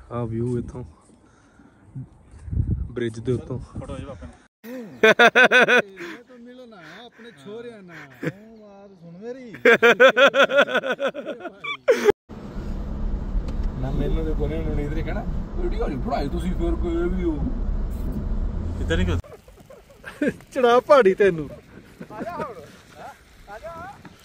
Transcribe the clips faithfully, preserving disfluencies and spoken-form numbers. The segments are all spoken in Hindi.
ਆ ਵਿਊ ਇਥੋਂ ਬ੍ਰਿਜ ਦੇ ਉੱਤੋਂ। ਫੋਟੋ ਜੀ ਪਾਪਾ ਤੂੰ ਮਿਲੋ ਨਾ ਆਪਣੇ ਛੋਰਿਆਂ ਨਾਲ ਉਹ ਬਾਤ ਸੁਣ ਮੇਰੀ ਨਾ ਮੈਨੂੰ ਤੇ ਕੋਨੇ ਨੂੰ ਨਹੀਂ ਕਹਿਣਾ ਵੀਡੀਓ ਨਹੀਂ ਫੜਾਈ ਤੁਸੀਂ ਫਿਰ ਕੋਈ ਵੀ ਹੋ ਇੱਧਰ ਨਹੀਂ ਚੜਾ ਪਹਾੜੀ ਤੈਨੂੰ ਆ ਜਾ ਹੁਣ ਆ ਜਾ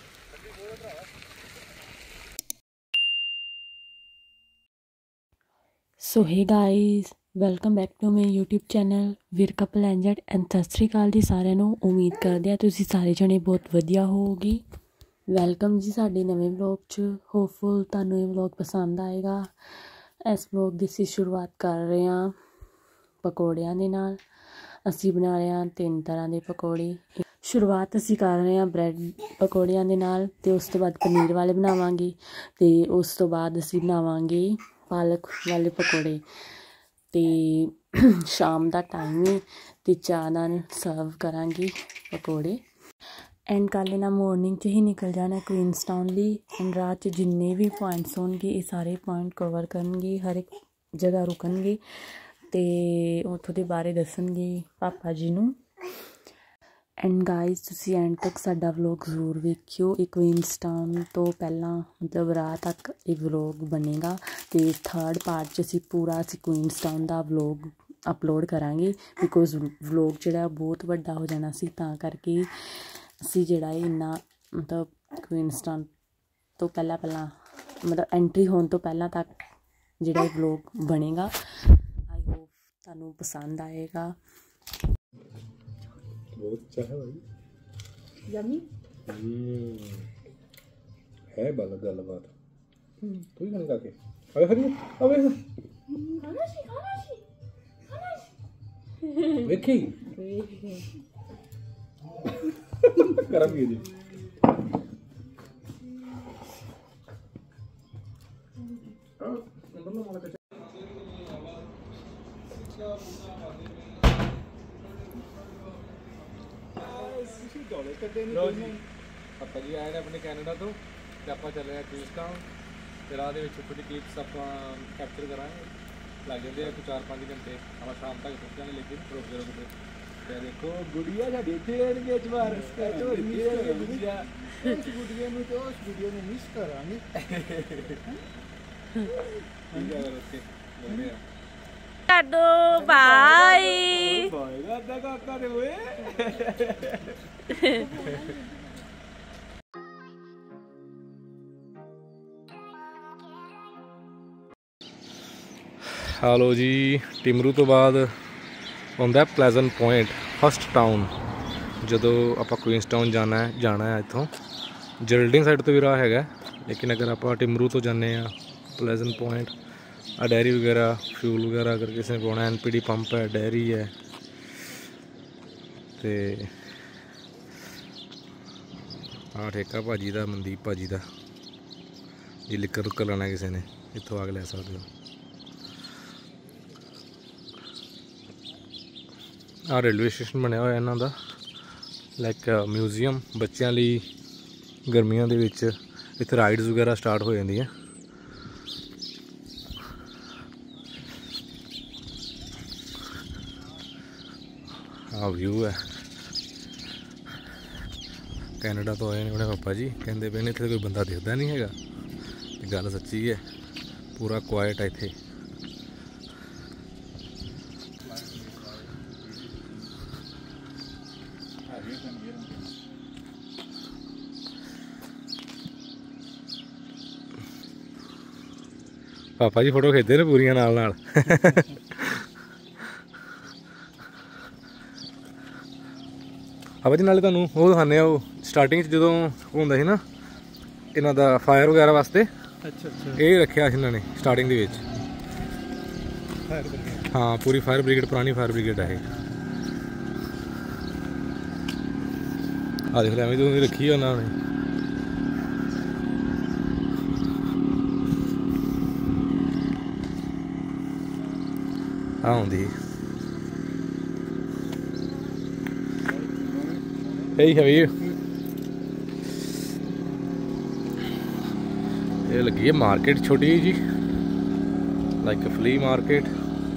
so hey guys welcome back to my YouTube channel ਵੀਰ ਕਪਲ ਐਂਜਡ ਐਂਡ ਸਤਿ ਸ਼੍ਰੀ ਅਕਾਲ ਜੀ ਸਾਰਿਆਂ ਨੂੰ। ਉਮੀਦ ਕਰਦੇ ਆ ਤੁਸੀਂ ਸਾਰੇ ਜਣੇ ਬਹੁਤ ਵਧੀਆ ਹੋਵੋਗੇ। ਵੈਲਕਮ ਜੀ ਸਾਡੇ ਨਵੇਂ ਵਲੌਗ 'ਚ। ਹੋਪਫੁਲ ਤੁਹਾਨੂੰ ਇਹ ਵਲੌਗ ਪਸੰਦ ਆਏਗਾ। ਇਸ ਵਲੌਗ ਦੀ ਅਸੀਂ ਸ਼ੁਰੂਆਤ ਕਰ ਰਹੇ ਹਾਂ ਪਕੌੜਿਆਂ ਦੇ ਨਾਲ। ਅਸੀਂ ਬਣਾ ਰਹੇ ਹਾਂ ਤਿੰਨ ਤਰ੍ਹਾਂ ਦੇ ਪਕੌੜੇ। ਸ਼ੁਰੂਆਤ ਅਸੀਂ ਕਰ ਰਹੇ ਹਾਂ ਬ੍ਰੈਡ ਪਕੌੜਿਆਂ ਦੇ ਨਾਲ, ਅਤੇ ਉਸ ਤੋਂ ਬਾਅਦ ਪਨੀਰ ਵਾਲੇ ਬਣਾਵਾਂਗੇ, ਅਤੇ ਉਸ ਤੋਂ ਬਾਅਦ ਅਸੀਂ ਬਣਾਵਾਂਗੇ ਪਾਲਕ ਵਾਲੇ ਪਕੌੜੇ। ਅਤੇ ਸ਼ਾਮ ਦਾ ਟਾਈਮ ਹੈ ਅਤੇ ਚਾਹ ਨਾਲ ਸਰਵ ਕਰਾਂਗੀ ਪਕੌੜੇ। ਐਂਡ ਕੱਲ੍ਹ ਇਹਨਾਂ ਮੋਰਨਿੰਗ 'ਚ ਹੀ ਨਿਕਲ ਜਾਣਾ ਕੁਈਨਸਟਾਊਨ ਲਈ। ਐਂਡ ਰਾਤ 'ਚ ਜਿੰਨੇ ਵੀ ਪੁਆਇੰਟਸ ਹੋਣਗੇ ਇਹ ਸਾਰੇ ਪੁਆਇੰਟ ਕਵਰ ਕਰਨਗੇ, ਹਰ ਇੱਕ ਜਗ੍ਹਾ ਰੁਕਣਗੇ ਅਤੇ ਉੱਥੋਂ ਦੇ ਬਾਰੇ ਦੱਸਣਗੇ ਪਾਪਾ ਜੀ ਨੂੰ। ਐਂਡ ਗਾਈਜ਼ ਤੁਸੀਂ ਐਂਡ ਤੱਕ ਸਾਡਾ ਵਲੋਗ ਜ਼ਰੂਰ ਵੇਖਿਓ। ਇਹ ਕੁਈਨਸਟਾਊਨ ਤੋਂ ਪਹਿਲਾਂ ਮਤਲਬ ਰਾਤ ਤੱਕ ਇਹ ਵਲੋਗ ਬਣੇਗਾ, ਅਤੇ ਥਰਡ ਪਾਰਟ 'ਚ ਅਸੀਂ ਪੂਰਾ ਅਸੀਂ ਕੁਈਨਸਟਾਊਨ ਦਾ ਵਲੋਗ ਅਪਲੋਡ ਕਰਾਂਗੇ। ਬਿਕੋਜ਼ ਵਲੋਗ ਜਿਹੜਾ ਬਹੁਤ ਵੱਡਾ ਹੋ ਜਾਣਾ ਸੀ, ਤਾਂ ਕਰਕੇ ਅਸੀਂ ਜਿਹੜਾ ਇਹ ਇੰਨਾ ਮਤਲਬ ਕੁਈਨਸਟਾਊਨ ਤੋਂ ਪਹਿਲਾਂ ਪਹਿਲਾਂ ਮਤਲਬ ਐਂਟਰੀ ਹੋਣ ਤੋਂ ਪਹਿਲਾਂ ਤੱਕ ਜਿਹੜਾ ਇਹ ਵਲੋਗ ਬਣੇਗਾ। ਆਈ ਹੋਪ ਤੁਹਾਨੂੰ ਪਸੰਦ ਆਏਗਾ। बहुत अच्छा है भाई, यम्मी है बाल गलबात तू ही खाने के अबे हरी अबे खाना सी खाना सी खाना सी देखी गरम ये जी हां अंदर ना माला ਲਓ ਜੀ ਆਪਾਂ ਜੀ ਆਏ ਨੇ ਆਪਣੇ ਕੈਨੇਡਾ ਤੋਂ, ਅਤੇ ਆਪਾਂ ਚੱਲੇ ਹਾਂ ਕੁਈਨਸਟਾਊਨ। ਅਤੇ ਰਾਹ ਦੇ ਵਿੱਚ ਛੋਟੀ ਕਲਿੱਪਸ ਆਪਾਂ ਕੈਪਚਰ ਕਰਾਂਗੇ। ਲੱਗ ਜਾਂਦੇ ਆ ਕੋਈ ਚਾਰ ਪੰਜ ਘੰਟੇ, ਆਪਾਂ ਸ਼ਾਮ ਤੱਕ ਪਹੁੰਚ ਜਾਵਾਂਗੇ। ਲੇਕਿਨ ਰੁਕਦੇ ਰੁਕਦੇ ਅਤੇ ਦੇਖੋ ਗੁੜੀਆ ਸਾਡੀ ਇੱਥੇ ਰਹਿਣਗੇ ਇਸ ਵਾਰ। ਗੁੜੀਆ ਉਸ ਗੁੱਡੀਆਂ ਨੂੰ ਤੇ ਉਸ ਵੀਡੀਓ ਨੂੰ ਮਿਸ ਕਰਾਂਗੇ। ਓਕੇ ਮਿਲਦੇ ਆ। ਕਾਡੋ ਬਾਈ ਬਾਈ ਦਾ ਕਾਕਾ ਦੇ ਓਏ। ਹੈਲੋ ਜੀ, ਟਿਮਰੂ ਤੋਂ ਬਾਅਦ ਆਉਂਦਾ ਪਲੇਜ਼ੈਂਟ ਪੁਆਇੰਟ, ਫਸਟ ਟਾਊਨ। ਜਦੋਂ ਆਪਾਂ ਕੁਈਨਸਟਾਊਨ ਜਾਣਾ ਹੈ ਜਾਣਾ ਹੈ ਇੱਥੋਂ ਜਰਲਡਿੰਗ ਸਾਈਡ ਤੋਂ ਵੀ ਰਾਹ ਹੈਗਾ, ਲੇਕਿਨ ਅਗਰ ਆਪਾਂ ਟਿਮਰੂ ਤੋਂ ਜਾਂਦੇ ਹਾਂ ਪਲੇਜ਼ੈਂਟ ਪੁਆਇੰਟ, ਆ ਡੈਰੀ ਵਗੈਰਾ ਫਿਊਲ ਵਗੈਰਾ ਅਗਰ ਕਿਸੇ ਨੇ ਪਾਉਣਾ, ਐਨ ਪੀ ਡੀ ਪੰਪ ਹੈ, ਡੈਰੀ ਹੈ, ਅਤੇ ਆਹ ਠੇਕਾ ਭਾਜੀ ਦਾ, ਮਨਦੀਪ ਭਾਜੀ ਦਾ। ਜੇ ਲਿਕਰ ਲੁੱਕਰ ਲੈਣਾ ਕਿਸੇ ਨੇ ਇੱਥੋਂ ਆ ਕੇ ਲੈ ਸਕਦੇ ਹੋ। ਆਹ ਰੇਲਵੇ ਸਟੇਸ਼ਨ ਬਣਿਆ ਹੋਇਆ ਇਹਨਾਂ ਦਾ, ਲਾਈਕ ਮਿਊਜ਼ੀਅਮ ਬੱਚਿਆਂ ਲਈ। ਗਰਮੀਆਂ ਦੇ ਵਿੱਚ ਇੱਥੇ ਰਾਈਡਸ ਵਗੈਰਾ ਸਟਾਰਟ ਹੋ ਜਾਂਦੀਆਂ। ਆਹ ਵਿਊ ਹੈ। ਕੈਨੇਡਾ ਤੋਂ ਆਏ ਨੇ ਆਪਣੇ ਪਾਪਾ ਜੀ, ਕਹਿੰਦੇ ਪਏ ਨੇ ਇੱਥੇ ਕੋਈ ਬੰਦਾ ਦਿਖਦਾ ਨਹੀਂ ਹੈਗਾ। ਇਹ ਗੱਲ ਸੱਚੀ ਹੈ, ਪੂਰਾ ਕੁਆਇਟ ਹੈ ਇੱਥੇ। ਪਾਪਾ ਜੀ ਫੋਟੋ ਖਿੱਚਦੇ ਨੇ ਪੂਰੀਆਂ ਨਾਲ ਨਾਲ। ਆਪਾਂ ਜੀ ਨਾਲੇ ਤੁਹਾਨੂੰ ਉਹ ਦਿਖਾਉਂਦੇ ਆ, ਉਹ ਸਟਾਰਟਿੰਗ 'ਚ ਜਦੋਂ ਹੁੰਦਾ ਸੀ ਨਾ ਇਹਨਾਂ ਦਾ ਫਾਇਰ ਵਗੈਰਾ ਵਾਸਤੇ। ਅੱਛਾ ਅੱਛਾ ਇਹ ਰੱਖਿਆ ਸੀ ਇਹਨਾਂ ਨੇ ਸਟਾਰਟਿੰਗ ਦੇ ਵਿੱਚ। ਹਾਂ, ਪੂਰੀ ਫਾਇਰ ਬ੍ਰਿਗੇਡ, ਪੁਰਾਣੀ ਫਾਇਰ ਬ੍ਰਿਗੇਡ ਹੈ ਇਹ। ਆਹ ਦੇਖ ਲਿਆ, ਐਵੇਂ ਤੋਂ ਰੱਖੀ ਉਹਨਾਂ ਨੇ। ਆਹ ਹੁੰਦੀ Hey, how are you? ਇਹ ਲੱਗੀ ਹੈ ਮਾਰਕੀਟ ਛੋਟੀ ਜੀ। like a flea market.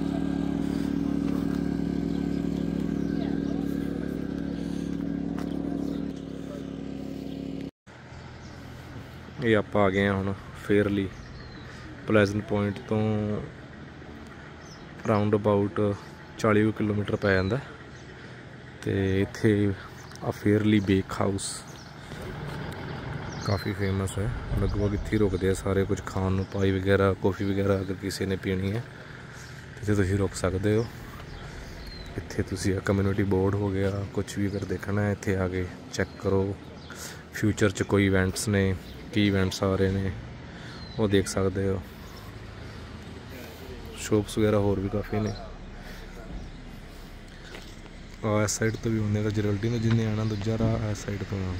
ये आप आ गए हैं हुण फेयरली प्लेजेंट पॉइंट तो राउंड अबाउट चाली किलोमीटर पै जांदा ते इत्थे आ फेयरली बेक हाउस काफ़ी फेमस है। लगभग इत्थे ही रुकते हैं सारे कुछ खाण नूं, पाई वगैरह कॉफ़ी वगैरह अगर किसी ने पीनी है इत्थे तुसीं रुक सकते हो। इत्थे तुसीं कम्यूनिटी बोर्ड हो गया, कुछ भी अगर देखना है इत्थे आके चैक करो। फ्यूचर च कोई इवेंट्स ने, की इवेंट्स आ रहे हैं वो देख सकते हो। शॉप्स वगैरह होर भी काफ़ी ने। इस साइड तो भी होने का जरल्डी में जिन्हें आना, दूजा राह इस साइड तो आना।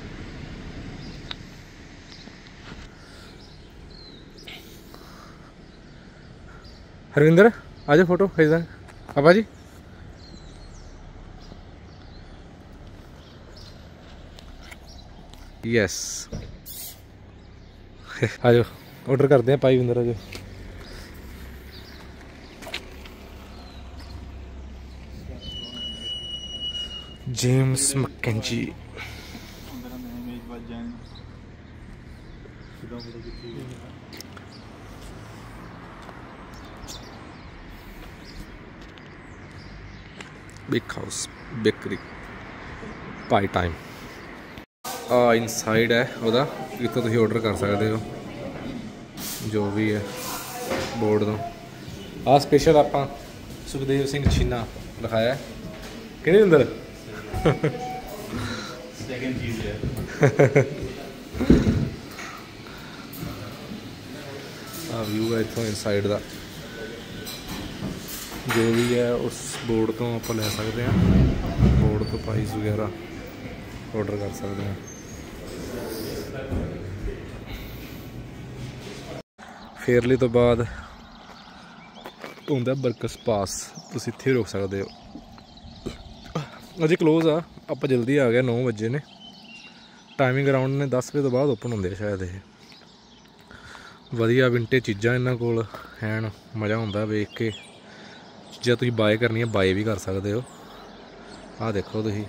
हरविंदर आ जाओ फोटो खींचना पापा जी। यस आ जाओ ऑर्डर करते हैं पाई विंदर आ जाओ। James Mackenzie big house bakery pie time आ इनसाइड है वह इतों तुम ऑर्डर कर सकते हो जो भी है बोर्ड तो। आ स्पेशल आप सुखदेव सिंह छीना लिखाया कि नहीं अंदर सेकंड चीज है। आ व्यू है इतों इनसाइड का जो भी है उस बोर्ड तो आप ले सकते हैं। बोर्ड तो प्राइस वगैरह ऑर्डर कर सकते हैं। फेयरली तो बाद होंदा बरकस पास, तुम इत्थे रुक सकते हो। अजे क्लोज आ, आप जल्दी आ गए, नौ बजे ने टाइमिंग अराउंड ने दस बजे तो बाद ओपन होंगे शायद। ये वधिया विंटेज चीज़ां इन्हां कोल हैन, मज़ा आउंदा वेख के। जे तुसीं बाय करनी है बाय भी कर सकते हो। आ देखो तुसीं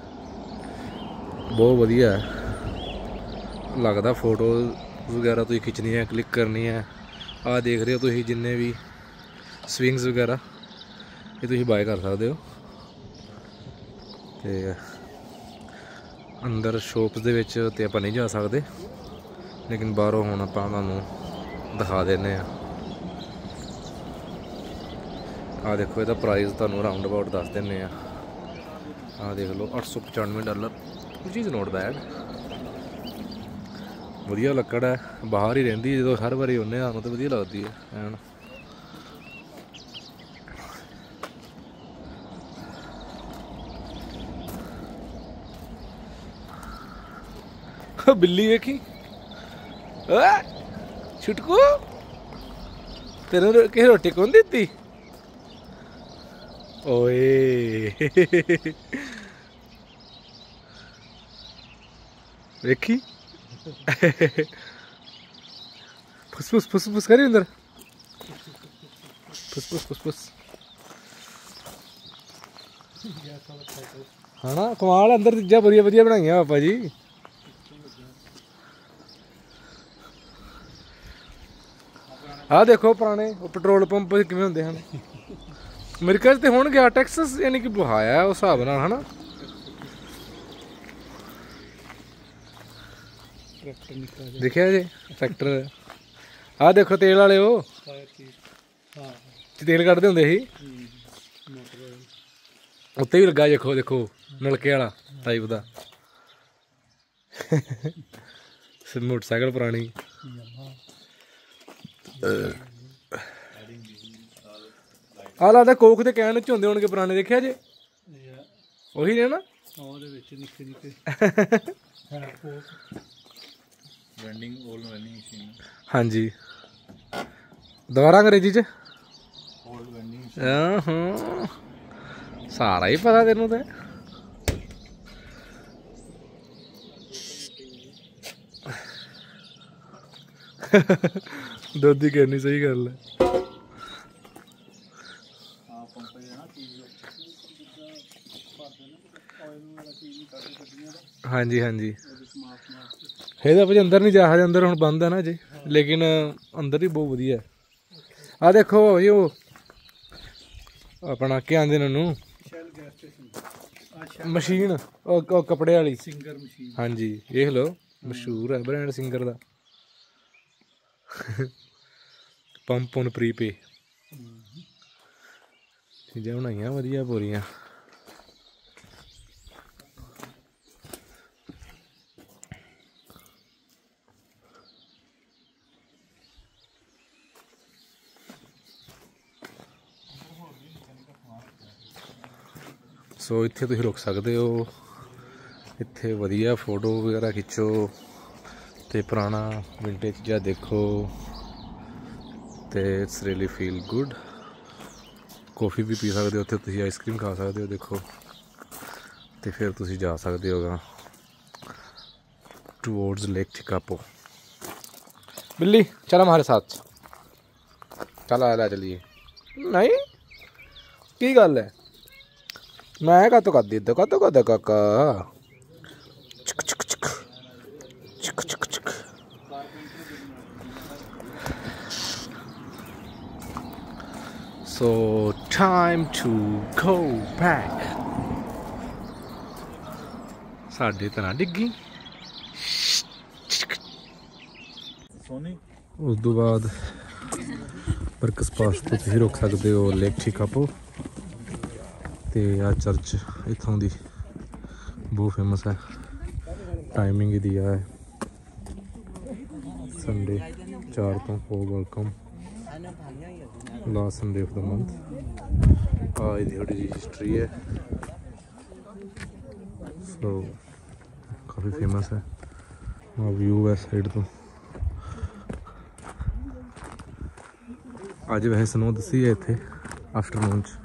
बहुत वधिया है लगदा। फोटो वगैरह तुसीं खिच्चनी है, क्लिक करनी है। आ देख रहे हो तुसीं जिन्ने भी स्विंग्स वगैरह ये तुसीं बाय कर सकते हो। ते अंदर शॉप्स दे विच ते आपां नहीं जा सकते, लेकिन बाहरों हुण आपां तुहानूं दिखा देने आ। आ देखो इसका प्राइस तुहानूं राउंड अबाउट दस देने आ। आ देख लो अठ सौ पचानवे dollar, which is not bad. वधिया लक्कड़ है, बाहर ही रहिंदी है। जो हर बारी आने सानूं तो वधिया लगदी है हैन। बिल्ली देखी छुटकू, तेन किसी रोटी कौन दी? ओए देखी फुस फुस फुस फुस करी अंदर, फुस फुस फुस फुस। हाँ ना कमाल, अंदर चीज़ां बड़िया वधिया बनाइया पापा जी। आ देखो पुराने पेट्रोल पंप किवें हुंदे हन। अमेरिका तो होणगे आ टैक्सस यानी कि बहाया उस हिसाब नाल है ना। देखिया जी ट्रैक्टर। आ देखो तेल वाले वो तेल कड्ढदे हुंदे सी, उत्ते भी लगा। देखो देखो नलके वाला टाइप का मोटरसाइकिल पुरानी। आ लगता कोक के कैन च होंदे होणगे पुराने, देखिया जे ਉਹੀ ਨੇ ना ਉਹਦੇ ਵਿੱਚ ਨਿੱਕੇ ਨਿੱਕੇ वेंडिंग ओल वेंडिंग मशीन। हाँ जी दोबारा अंग्रेजी च ओल्ड वेंडिंग मशीन। हाँ सारा ही पता तेनों तो। दोधी कहनी सही गल है। हाँ जी हाँ जी ਇਹਦਾ ਭਾਜੀ ਅੰਦਰ ਨਹੀਂ ਜਾ ਸਕਦੇ ਅੰਦਰ ਹੁਣ ਬੰਦ ਹੈ ਨਾ ਜੀ ਲੇਕਿਨ ਅੰਦਰ ਹੀ ਬਹੁਤ ਵਧੀਆ ਆ ਦੇਖੋ ਭਾਜੀ ਉਹ ਆਪਣਾ ਕੀ ਆਂਦੇ ਨੇ ਉਹਨੂੰ ਮਸ਼ੀਨ ਉਹ ਕੱਪੜੇ ਵਾਲੀ ਸਿੰਗਰ ਮਸ਼ੀਨ ਹਾਂਜੀ ਦੇਖ ਲਓ ਮਸ਼ਹੂਰ ਹੈ ਬ੍ਰਾਂਡ ਸਿੰਗਰ ਦਾ ਪੰਪ ਔਨ ਪ੍ਰੀਪੇ ਚੀਜ਼ਾਂ ਬਣਾਈਆਂ ਵਧੀਆ ਪੂਰੀਆਂ ਸੋ ਇੱਥੇ ਤੁਸੀਂ ਰੁਕ ਸਕਦੇ ਹੋ ਇੱਥੇ ਵਧੀਆ ਫੋਟੋ ਵਗੈਰਾ ਖਿੱਚੋ ਤੇ ਪੁਰਾਣਾ ਵਿੰਟੇਜ ਚੀਜ਼ਾਂ ਦੇਖੋ ਤੇ it's really feel good coffee ਵੀ ਪੀ ਸਕਦੇ ਹੋ ਉੱਥੇ ਤੁਸੀਂ ਆਈਸਕ੍ਰੀਮ ਖਾ ਸਕਦੇ ਹੋ ਦੇਖੋ ਤੇ ਫਿਰ ਤੁਸੀਂ ਜਾ ਸਕਦੇ ਹੋਗਾ टूवर्ड्स लेक चिकापो बिल्ली चल हमारे साथ चल आ चलिए नहीं की गल है मैं का तो कर दी का तो कर काका चिक चिक चिक चिक चिक चिक so time to go back साढ़े तरह डिग्गी सोनी उस तो बाद बरकस पास तो तुम रुक सकते हो लेक चिकापो तो आ चर्च इतों की बहुत फेमस है टाइमिंग दिया है संडे चार तो for welcome last Sunday of the month आ थोड़ी जी हिस्ट्री है सो काफ़ी फेमस है व्यू है साइड तो अज वैसे स्नो दसी है इतने आफ्टरनून च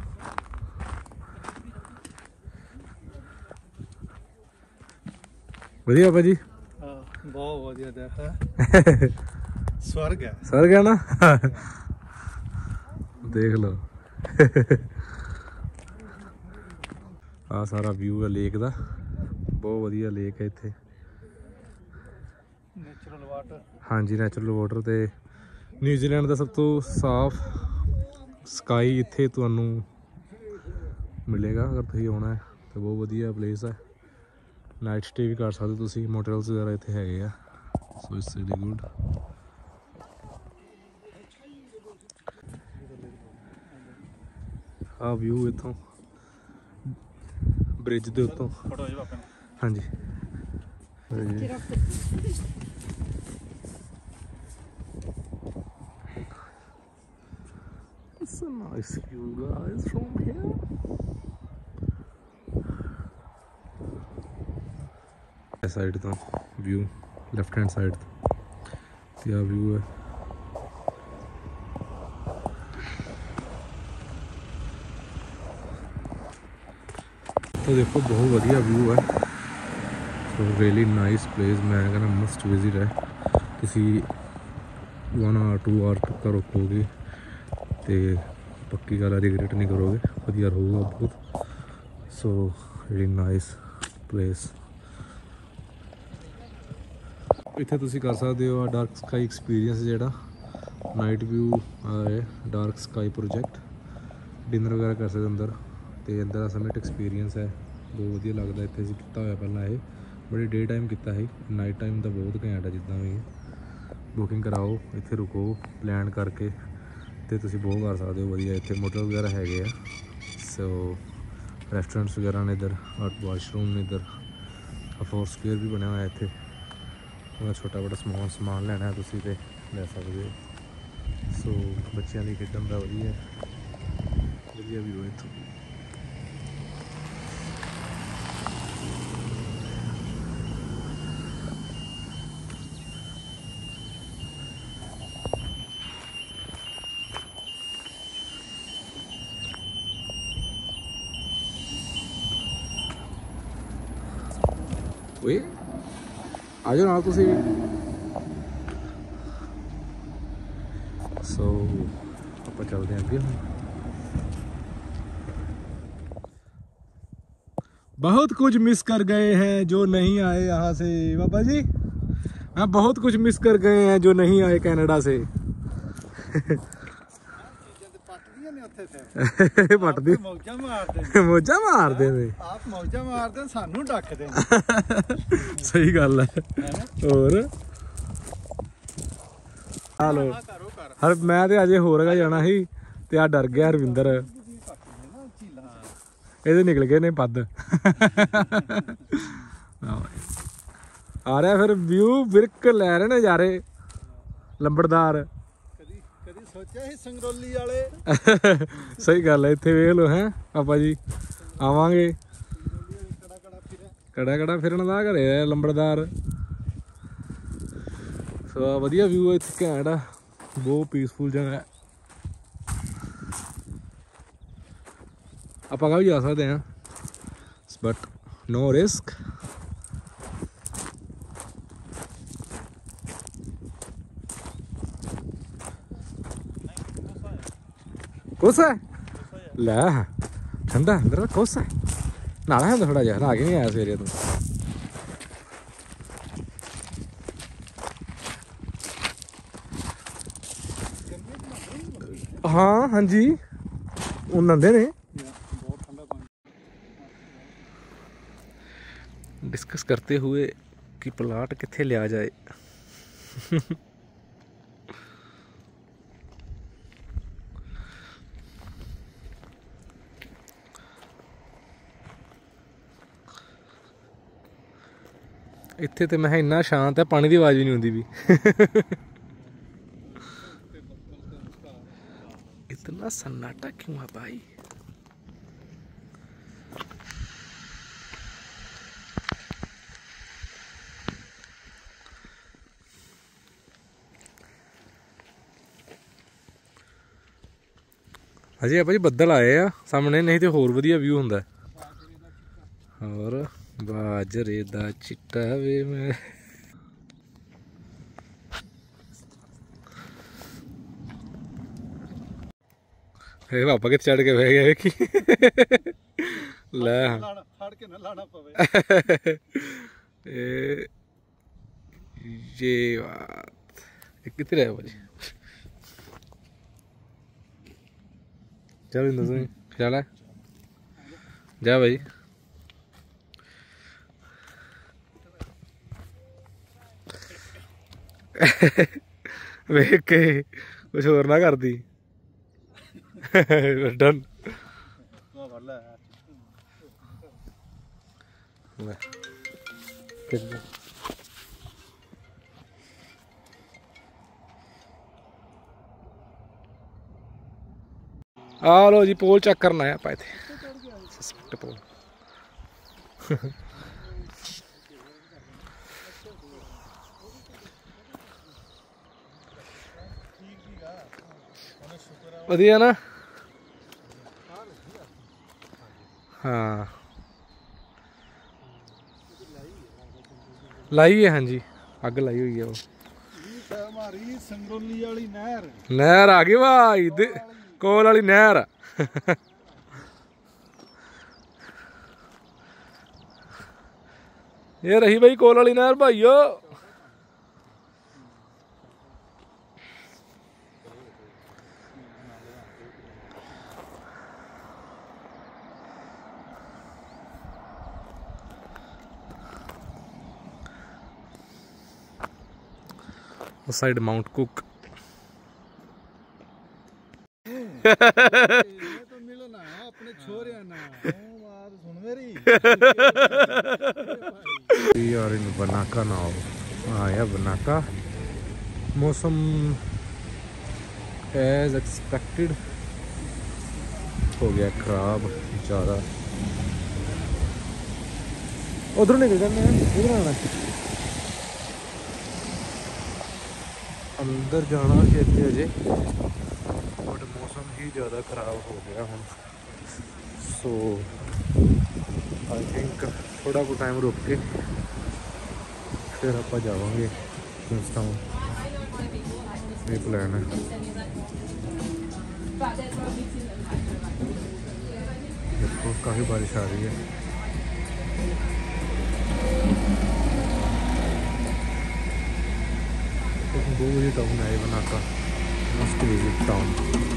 वधिया भाजी बहुत वधिया देखा स्वर्ग है स्वर्ग है ना देख लो आ सारा व्यू है लेक का बहुत वधिया लेक है इत्थे नेचुरल वाटर हाँ जी नेचुरल वाटर तो न्यूजीलैंड का सब तो साफ स्काई इत्थे तुहानू मिलेगा अगर तुसीं आना है तो बहुत वधिया प्लेस है नाइट स्टे भी कर सकते तुसीं मोटल्स वगैरह इत्थे हैगे आ सो इट्स रियली गुड आ व्यू इत्थों ब्रिज के उत्तों हाँ जी It's a nice view guys from here इस साइड तो व्यू लेफ्ट हैंड साइड तो क्या व्यू है तो देखो बहुत बढ़िया व्यू है सो रियली नाइस प्लेस मैं कहना मस्ट विजिट है किसी वन आवर टू आवर तक का रुकोगे तो पक्की गल रिग्रेट नहीं करोगे वधिया रहूगा बहुत सो रियली नाइस प्लेस इत्थे तुसीं कर सकते हो डार्क स्काई एक्सपीरियंस जिहड़ा नाइट व्यू है डार्क स्काई प्रोजेक्ट डिनर वगैरह कर सकते अंदर तो अंदर समिट एक्सपीरियंस है बहुत वधिया लगता इत्थे असीं कीता होया पहलां ये बड़ी डे टाइम किया है नाइट टाइम तो बहुत घैंट है जिद्दां भी बुकिंग कराओ इत्थे रुको प्लान करके तो तुसीं बहुत कर सकते हो वधिया इत्थे मोटल वगैरह हैगे आ सो रेस्टोरेंट्स वगैरह ने इधर वाशरूम ने इधर फोर स्क्वेयर भी बनया हुआ इत्थे छोटा बड़ा समान समान लेना है तुसीं ते ले सकते हो सो बच्चों की खेडन का वधिया वधिया व्यू है इत्थों ਓਏ ਆ ਜਾਓ ਨਾਲ ਤੁਸੀਂ ਸੋ ਆਪਾਂ ਚੱਲਦੇ ਆਂ ਅੱਗੇ बहुत कुछ मिस कर गए हैं जो नहीं आए यहाँ से बाबा जी। हाँ बहुत कुछ मिस कर गए हैं जो नहीं आए कनाडा से। पटदी मौजा मारते मौजा मारते ने आप मौजा मारते सानू डकदे सही गल है। और हेलो हर मैं ते अजे होर गै जाना ही ते आ डर गया हरविंदर ਇਹਦੇ ਨਿਕਲ ਗਏ ਨੇ ਪੱਦ ਆ ਰਿਹਾ ਫਿਰ ਵਿਊ ਬਿਰਕ ਲੈ ਰਹੇ ਨਜ਼ਾਰੇ ਲੰਬੜਦਾਰ। ਕਦੀ ਕਦੀ ਸੋਚਿਆ ਸੀ ਸੰਗਰੋਲੀ ਵਾਲੇ ਸਹੀ ਗੱਲ ਹੈ ਇੱਥੇ ਵੇਖ ਲਓ ਹੈ ਪਾਪਾ ਜੀ ਆਵਾਂਗੇ ਕੜਾ ਕੜਾ ਫਿਰਨ ਦਾ ਘਰੇ ਲੰਬੜਦਾਰ। ਸੋ ਵਧੀਆ ਵਿਊ ਹੈ ਇੱਥੇ ਘੈਂਟ ਆ ਬਹੁਤ ਪੀਸਫੁਲ ਜਗ੍ਹਾ। ਆਪਾਂ ਕਾ ਵੀ ਜਾ ਸਕਦੇ ਹਾਂ ਬਟ ਨੋ ਰਿਸਕ। ਕੋਸਾ ਲੈ ਠੰਡਾ ਅੰਦਰ ਕੋਸਾ ਨਾਲਾ ਹੈ ਥੋੜਾ ਜਿਹਾ ਨਾ ਕੇ ਨਹੀਂ ਆਇਆ ਸਵੇਰੇ ਤੂੰ। हाँ हाँ जी वो नंदे ने डिस्कस करते हुए कि प्लाट किथे लिया जाए। इत्थे तो मैं इन्ना शांत है पानी की आवाज़ भी नहीं आती भी। इतना सन्नाटा क्यों है भाई। अजे आप जी बदल आए आ सामने नहीं तो होर वधिया व्यू हुंदा। और बाजरे दा चिट्टा वे मैं पापा कित चढ़ के बह गए कि लै फड़ के ना लाना पवे। ये बात कितने रहे भाई चल इंदर ख्याल है जा भाई। वेख के कुछ होर ना कर दी डन। आ लो जी पोल चेक करना है पाए थे सस्पेक्ट पोल। वधिया ना हाँ लाई है हाँ जी अग लाई हुई है वो हमारी संगरोली वाली नहर नहर आ गई भाई कोल वाली नहर। ये रही भाई कोल वाली नहर भाईओ। उस साइड माउंट कुक तो मिलो ना अपने छोरे ना बात सुन मेरी यार इन बनाका ना हो आया बनाका। मौसम एज एक्सपेक्टेड हो गया खराब ज़्यादा। उधर निकल जाने इधर आना अंदर जाना चाहिए अजे बट मौसम ही ज़्यादा ख़राब हो गया हम। सो आई थिंक थोड़ा को टाइम रुक के फिर आप जावांगे क्वींसटाउन। ये प्लान है। देखो काफ़ी बारिश आ रही है। बहुत बढ़िया टाउन है बनाका, मस्त विजिट टाउन।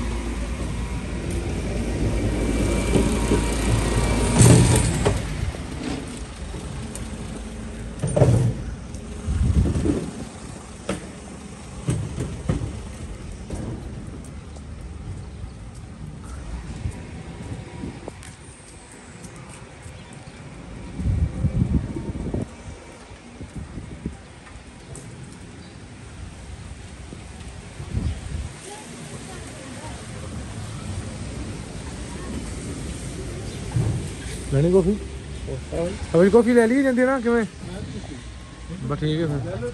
ਲੈਣੀ ਕੌਫੀ? ਅਭੀ ਕੌਫੀ ਲੈ ਲਈ ਜਾਂਦੀ ਨਾ ਕਿਵੇਂ? ਬਸ ਠੀਕ ਹੈ ਫਿਰ।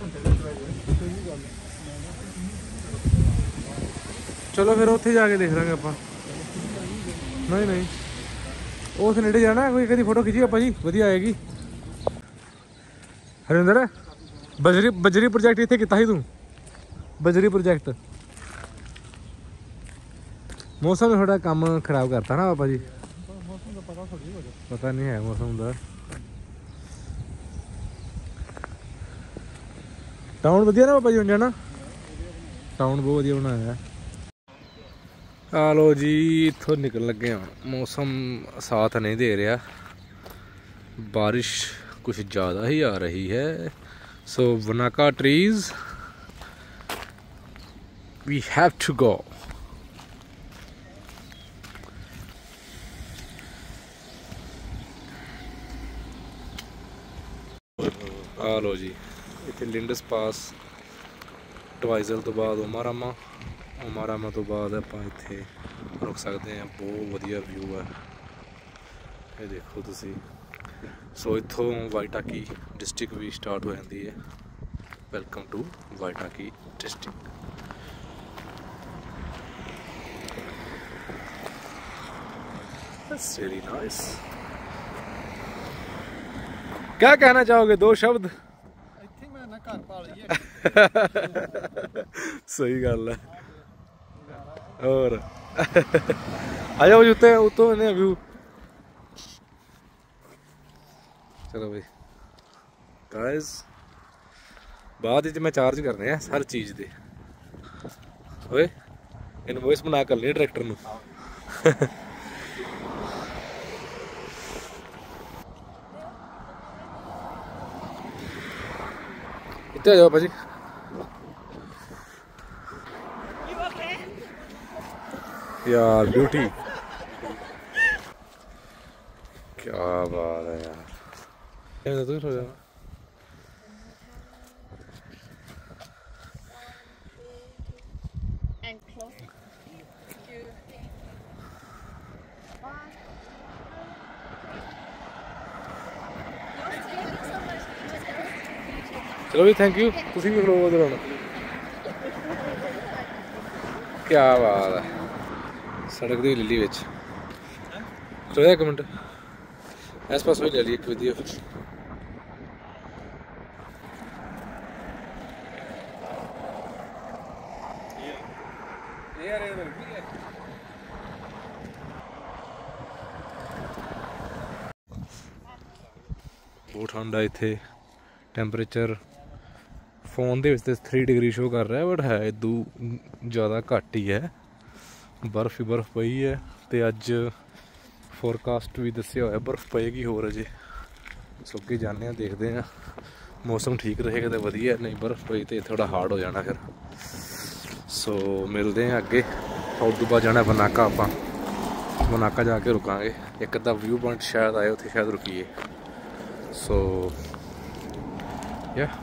ਚਲੋ ਫਿਰ ਉੱਥੇ ਜਾ ਕੇ ਦੇਖ ਲਾਂਗੇ ਆਪਾਂ। ਨਹੀਂ ਨਹੀਂ ਉਸ ਨੇੜੇ ਜਾਣਾ ਕੋਈ, ਕਦੀ ਫੋਟੋ ਖਿੱਚੀ ਆਪਾਂ ਜੀ, ਵਧੀਆ ਆਏਗੀ। ਹਰਿੰਦਰ ਬਜਰੀ ਬਜਰੀ ਪ੍ਰੋਜੈਕਟ ਇੱਥੇ ਕੀਤਾ ਸੀ ਤੂੰ? ਬਜਰੀ ਪ੍ਰੋਜੈਕਟ ਮੌਸਮ ਨੇ ਥੋੜਾ ਕੰਮ ਖਰਾਬ ਕਰਤਾ ਨਾ ਪਾਪਾ ਜੀ। पता नहीं है मौसम का। टाउन वधिया ना पापा जी, जाना टाउन बहुत वधिया बनाया है। आ लो जी इत्थों निकल लगे हाँ। मौसम साथ नहीं दे रहा, बारिश कुछ ज़्यादा ही आ रही है। So Wanaka trees we have to go. आ लो जी इतने लिंडस पास टवाइजल तो बाद ओमारामा, ओमारामा तो बाद आप इत्थे रुक सकते हैं। बहुत वधिया व्यू है, ये देखो तुसी। सो इत्थों वाइटाकी डिस्ट्रिक्ट भी स्टार्ट हो जाती है। Welcome to Waitaki district. That's really nice। क्या कहना चाहोगे, दो शब्द? सही गल है। और आ जाओ जूते उतो ने व्यू। चलो भाई गाइस, बाद में चार्ज करने हैं हर चीज दे। ओए इनवॉइस बना कर ले डायरेक्टर नू। इतने जाओ भाजी। यार ब्यूटी, क्या बात है यार। तू सो जाना। चलो भी थैंक यू। तुसी भी खलो उधर होना। क्या बात है, सड़क दी ले ली बिच। खलो एक मिनट इस पास ले ली एक वीडियो। बहुत ठंड है इत्थे, टैंपरेचर फोन दे विच थ्री डिग्री शो कर रहा है, बट है इदू ज़्यादा घट ही है। बर्फ ही बर्फ पई है, तो अज फोरकास्ट भी दस्या होया बर्फ पएगी होर अजे। सो अगे जाने हैं, देखते हैं मौसम ठीक रहेगा तो वधिया, नहीं बर्फ पई तो थोड़ा हार्ड हो जाना फिर। सो मिलते हैं अगे। उस तो बाद जाना वनाका, आप वनाका जाके रुकांगे। एक अद्धा व्यू पॉइंट शायद आए, उत्थे शायद रुकीए। सो या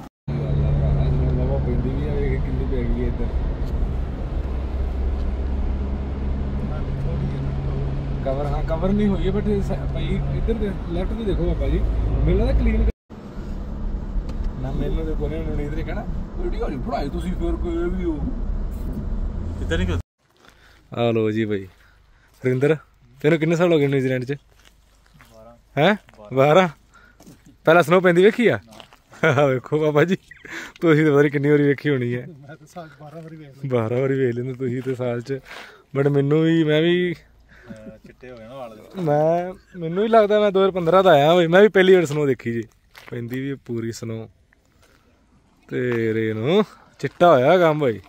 कवर, हाँ कवर नहीं हुई है, बट भाई इधर लेफ्ट तो देखो पापा जी, मेरे लगा क्लीन ना। मैंने तो कोने ने इधर कहना वीडियो नहीं पढ़ाई तुसी, फिर कोई भी हो इधर नहीं। आ लो जी भाई हरिंदर, तेन किन्ने साल हो गए न्यूजीलैंड च? हैं बारह। पहला स्नो पैंदी वेखी आ? वेखो पापा जी, तुसी तो पता किन्नी बारी वेखी होनी है। बारह बारी वेख लेंदे तुसी तो साल च, बट मैनू भी, मैं भी ਚਿੱਟੇ ਹੋ ਗਏ ਨਾ ਵਾਲ। ਮੈਂ ਮੈਨੂੰ ਹੀ ਲੱਗਦਾ ਮੈਂ ਦੋ ਹਜ਼ਾਰ ਪੰਦਰਾਂ ਦਾ ਆਇਆ ਬਈ, ਮੈਂ ਵੀ ਪਹਿਲੀ ਵਾਰ ਸਨੋ ਦੇਖੀ ਜੀ, ਪੈਂਦੀ ਵੀ ਪੂਰੀ ਸਨੋ। ਤੇਰੇ ਨੂੰ ਚਿੱਟਾ ਹੋਇਆ ਕੰਮ ਬਈ,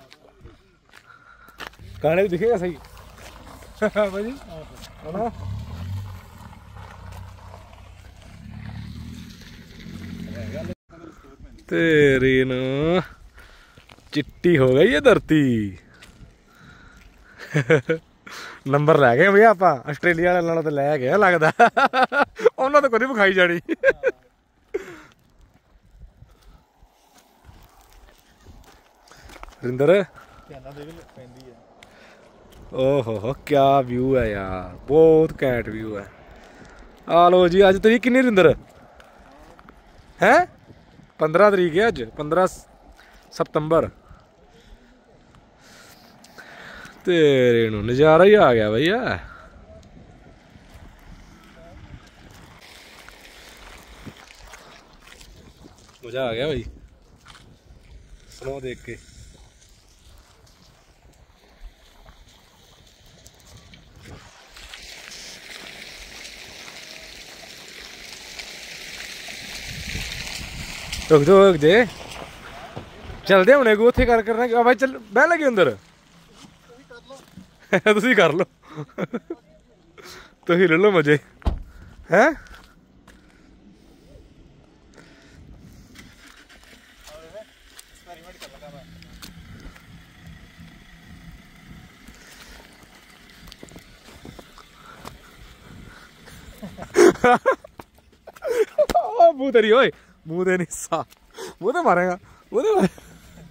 ਗਾਣੇ ਚ ਦਿਖੇਗਾ ਸਹੀ ਭਾਜੀ ਹਨਾ। ਤੇਰੀ ਨੂੰ ਚਿੱਟੀ ਹੋ ਗਈ ਹੈ ਧਰਤੀ। ਨੰਬਰ ਲੈ ਗਏ ਭਈਆ ਆਪਾਂ ਆਸਟ੍ਰੇਲੀਆ ਵਾਲਿਆਂ ਨਾਲੋਂ ਤਾਂ ਲੈ ਗਏ ਲੱਗਦਾ, ਉਹਨਾਂ ਤੋਂ ਕੋਈ ਨਹੀਂ ਵਿਖਾਈ ਜਾਣੀ। ਰਿੰਦਰ ਓਹੋ ਹੋ ਕਿਆ ਵਿਊ ਹੈ ਯਾਰ, ਬਹੁਤ ਘੈਂਟ ਵਿਊ ਹੈ। ਆ ਲੋ ਜੀ, ਅੱਜ ਤਰੀਕ ਕਿੰਨੀ ਰਿੰਦਰ ਹੈ? पंद्रह तरीक है अज, पंद्रह सितंबर। तेरे नू नज़ारा ही आ गया भैया। मजा आ गया भाई स्नो देख के। रुक दो रुक दे, चलते हुणे को उत्थे कर करना भाई। चल बह लगे अंदर तुसी कर लो तुसी ले लो मजे हैं। मुँह तेरी ओए, मुँह दे नहीं सा, मुँह तो मारेगा, मुँह तो मारेगा।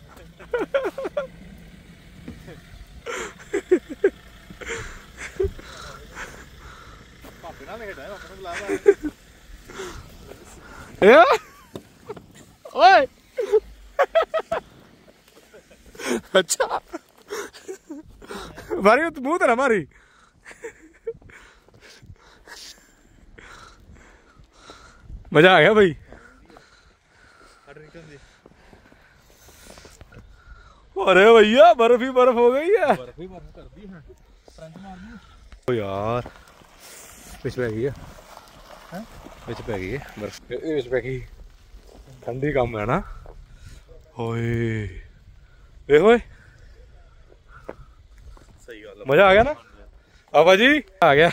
ओए अच्छा मारी तो मुँह तेरा मारी। मजा आ गया भाई। अरे भैया बर्फ ही बर्फ हो गई है, बर्फ ही बर्फ कर दी है। ओ यार पिछ पै गई है, पिछ पै गई है बर्फ, पिछ पै गई। ठंडी कम है ना। ओए देखो सही गल, मजा आ गया ना। बाबा जी आ गया।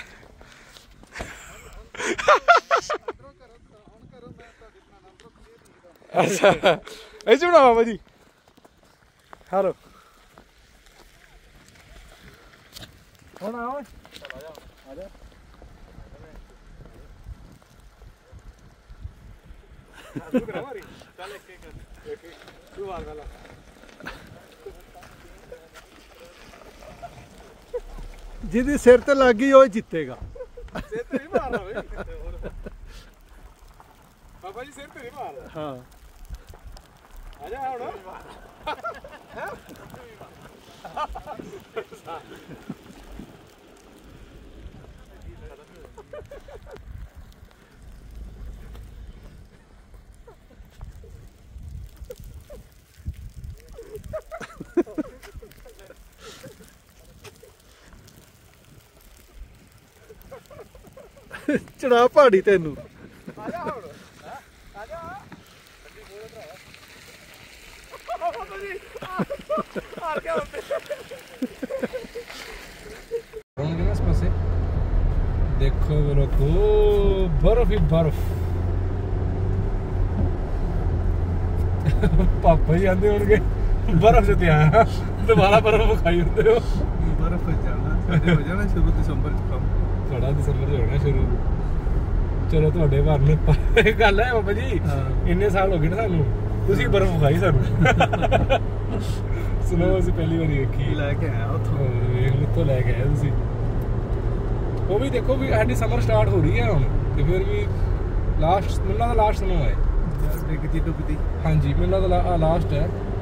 अच्छा ऐसे बना बाबा जी। हेलो कौन आओ आजा। जिहदी सिर ते लग गई वो जितेगा। सिर ते नहीं मारना भाई बाबा जी, सिर ते नहीं मारना। हाँ आजा हुण चढ़ा पहाड़ी तेनू। देखो देखो बर्फ ही बर्फ। पापा जी आंदे होंगे बर्फ से आया दोबारा बर्फ खाई होंगे हो। बर्फ जाना हो जाना शुरू दिसंबर च कम, थोड़ा दिसंबर च होना शुरू। चलो ਤੁਹਾਡੇ ਭਰ ਨੂੰ ਗੱਲ ਹੈ ਬਾਬਾ ਜੀ, ਇੰਨੇ ਸਾਲ ਹੋ ਗਏ ਨਾ ਸਾਨੂੰ, ਤੁਸੀਂ ਬਰਫ ਖਾਈ ਸਾਨੂੰ। ਸੁਣੋ ਅਸੀਂ ਪਹਿਲੀ ਵਾਰੀ ਵੇਖੀ, ਲੈ ਕੇ ਆਇਆ ਉੱਥੋਂ, ਵੇਖ ਲਿੱਥੋਂ ਲੈ ਕੇ ਆਏ ਤੁਸੀਂ। ਉਹ ਵੀ ਦੇਖੋ ਵੀ ਸਾਡੀ ਸਮਰ ਸਟਾਰਟ ਹੋ ਰਹੀ ਹੈ ਹੁਣ, ਤੇ ਫਿਰ ਵੀ ਲਾਸਟ ਮੈਨੂੰ ਲੱਗਦਾ ਲਾਸਟ ਸਨੋ ਹੈ ਡਿੱਗਦੀ ਡੁੱਬਦੀ। ਹਾਂਜੀ ਮੈਨੂੰ ਲੱਗਦਾ ਲਾਸਟ ਹੈ।